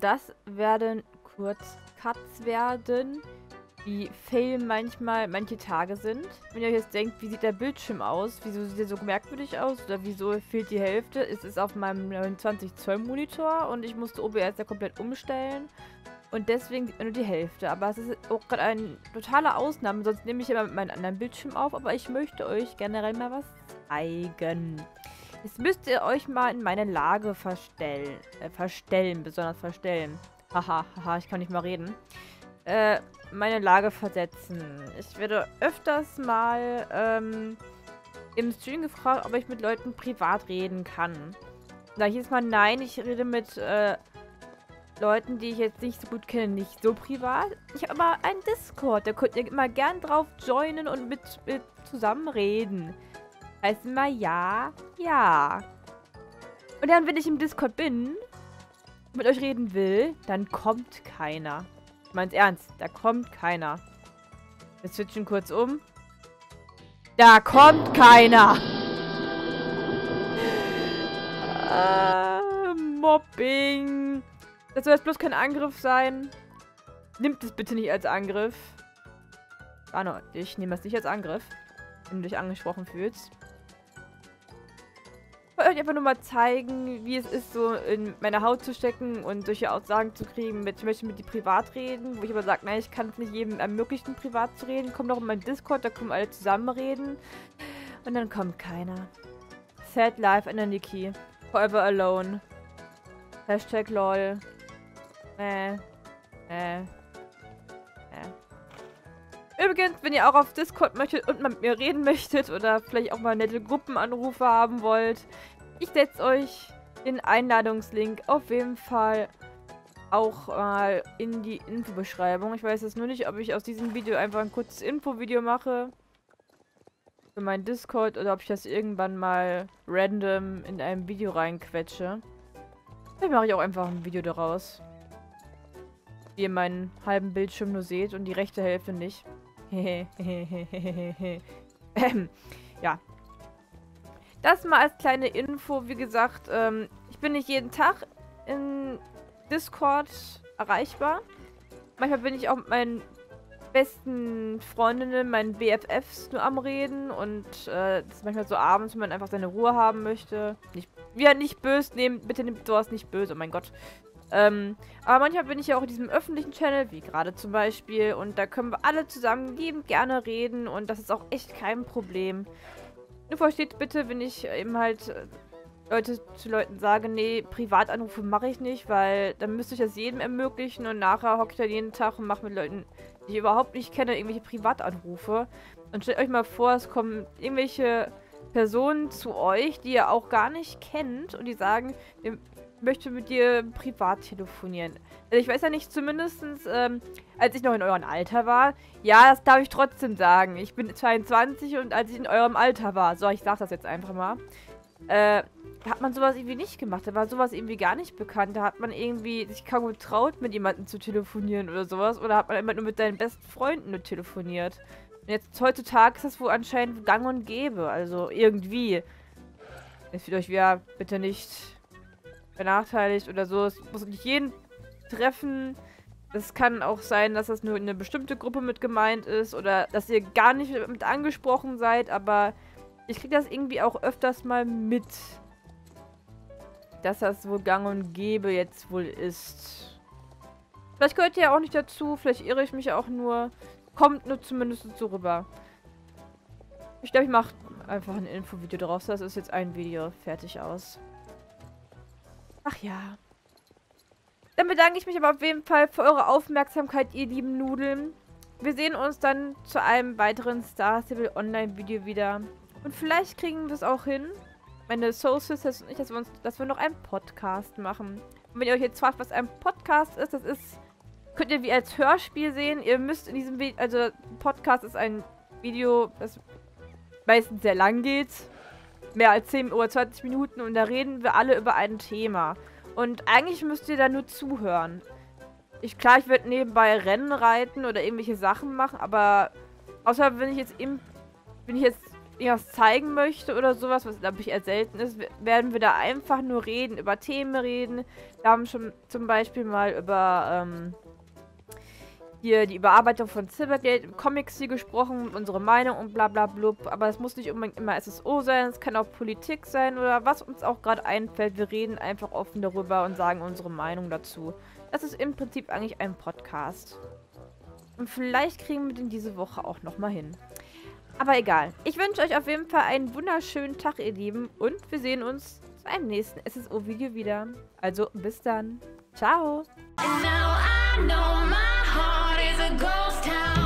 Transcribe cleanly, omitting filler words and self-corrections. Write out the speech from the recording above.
das werden kurz Cuts werden, wie fail manchmal manche Tage sind. Wenn ihr euch jetzt denkt, wie sieht der Bildschirm aus? Wieso sieht er so merkwürdig aus? Oder wieso fehlt die Hälfte? Es ist auf meinem 29 Zoll Monitor und ich musste OBS ja komplett umstellen. Und deswegen sieht man nur die Hälfte. Aber es ist auch gerade eine totale Ausnahme. Sonst nehme ich immer mit meinem anderen Bildschirm auf. Aber ich möchte euch generell mal was zeigen. Jetzt müsst ihr euch mal in meine Lage besonders verstellen. Haha, ich kann nicht mal reden. Meine Lage versetzen. Ich werde öfters mal im Stream gefragt, ob ich mit Leuten privat reden kann. Da jedes Mal nein, ich rede mit Leuten, die ich jetzt nicht so gut kenne, nicht so privat. Ich habe aber einen Discord, da könnt ihr immer gern drauf joinen und mit zusammen reden. Heißt immer ja, ja. Und dann, wenn ich im Discord bin, mit euch reden will, dann kommt keiner. Ich mein's ernst, da kommt keiner. Wir switchen kurz um. Da kommt keiner. Mobbing. Das soll jetzt bloß kein Angriff sein. Nimmt es bitte nicht als Angriff. Arno, ich nehme das nicht als Angriff, wenn du dich angesprochen fühlst. Ich wollte euch einfach nur mal zeigen, wie es ist, so in meine Haut zu stecken und solche Aussagen zu kriegen, ich möchte mit dir privat reden, wo ich aber sage, nein, ich kann es nicht jedem ermöglichen, privat zu reden. Kommt doch in meinen Discord, da können alle zusammen reden. Und dann kommt keiner. Sad life in der Niki. Forever alone. Hashtag lol. Übrigens, wenn ihr auch auf Discord möchtet und mit mir reden möchtet oder vielleicht auch mal nette Gruppenanrufe haben wollt, ich setze euch den Einladungslink auf jeden Fall auch mal in die Infobeschreibung. Ich weiß jetzt nur nicht, ob ich aus diesem Video einfach ein kurzes Infovideo mache für meinen Discord oder ob ich das irgendwann mal random in einem Video reinquetsche. Vielleicht mache ich auch einfach ein Video daraus. Wie ihr meinen halben Bildschirm nur seht und die rechte Hälfte nicht. Ja. Das mal als kleine Info. Wie gesagt, ich bin nicht jeden Tag in Discord erreichbar. Manchmal bin ich auch mit meinen besten Freundinnen, meinen BFFs nur am Reden. Und das ist manchmal so abends, wenn man einfach seine Ruhe haben möchte. Nicht böse, bitte nehmt sowas nicht böse, oh mein Gott. Aber manchmal bin ich ja auch in diesem öffentlichen Channel, wie gerade zum Beispiel, und da können wir alle zusammen liebend gerne reden und das ist auch echt kein Problem. Nur versteht bitte, wenn ich eben halt zu Leuten sage, nee, Privatanrufe mache ich nicht, weil dann müsste ich das jedem ermöglichen und nachher hocke ich dann jeden Tag und mache mit Leuten, die ich überhaupt nicht kenne, irgendwelche Privatanrufe. Und stellt euch mal vor, es kommen irgendwelche Personen zu euch, die ihr auch gar nicht kennt und die sagen, möchte mit dir privat telefonieren. Also ich weiß ja nicht, zumindestens, als ich noch in eurem Alter war, ja, das darf ich trotzdem sagen. Ich bin 22 und als ich in eurem Alter war, so, ich sag das jetzt einfach mal, hat man sowas irgendwie nicht gemacht. Da war sowas irgendwie gar nicht bekannt. Da hat man irgendwie sich kaum getraut, mit jemandem zu telefonieren oder sowas. Oder hat man immer nur mit seinen besten Freunden nur telefoniert. Und jetzt heutzutage ist das wohl anscheinend gang und gäbe. Also irgendwie. Jetzt wird euch wieder bitte nicht benachteiligt oder so. Es muss nicht jeden treffen. Es kann auch sein, dass das nur eine bestimmte Gruppe mit gemeint ist oder dass ihr gar nicht mit angesprochen seid, aber ich kriege das irgendwie auch öfters mal mit, dass das wohl gang und gäbe jetzt wohl ist. Vielleicht gehört ihr ja auch nicht dazu, vielleicht irre ich mich auch nur. Kommt nur zumindest so rüber. Ich glaube, ich mache einfach ein Infovideo draus. Das ist jetzt ein Video. Fertig aus. Ach ja. Dann bedanke ich mich aber auf jeden Fall für eure Aufmerksamkeit, ihr lieben Nudeln. Wir sehen uns dann zu einem weiteren Star Stable Online Video wieder. Und vielleicht kriegen wir es auch hin, meine Soul Sisters und ich, dass wir noch einen Podcast machen. Und wenn ihr euch jetzt fragt, was ein Podcast ist, könnt ihr wie als Hörspiel sehen. Ihr müsst in diesem Video, also Podcast ist ein Video, das meistens sehr lang geht. Mehr als 10 oder 20 Minuten und da reden wir alle über ein Thema. Und eigentlich müsst ihr da nur zuhören. Klar, ich werde nebenbei Rennen reiten oder irgendwelche Sachen machen, aber außer wenn ich jetzt was zeigen möchte oder sowas, was glaube ich eher selten ist, werden wir da einfach nur reden, über Themen reden. Wir haben schon zum Beispiel mal über hier die Überarbeitung von Silvergate im Comic-Stil gesprochen, unsere Meinung und bla bla blub. Aber es muss nicht unbedingt immer SSO sein, es kann auch Politik sein oder was uns auch gerade einfällt. Wir reden einfach offen darüber und sagen unsere Meinung dazu. Das ist im Prinzip eigentlich ein Podcast. Und vielleicht kriegen wir den diese Woche auch nochmal hin. Aber egal. Ich wünsche euch auf jeden Fall einen wunderschönen Tag, ihr Lieben. Und wir sehen uns zu einem nächsten SSO-Video wieder. Also bis dann. Ciao. And now I know my heart is a ghost town.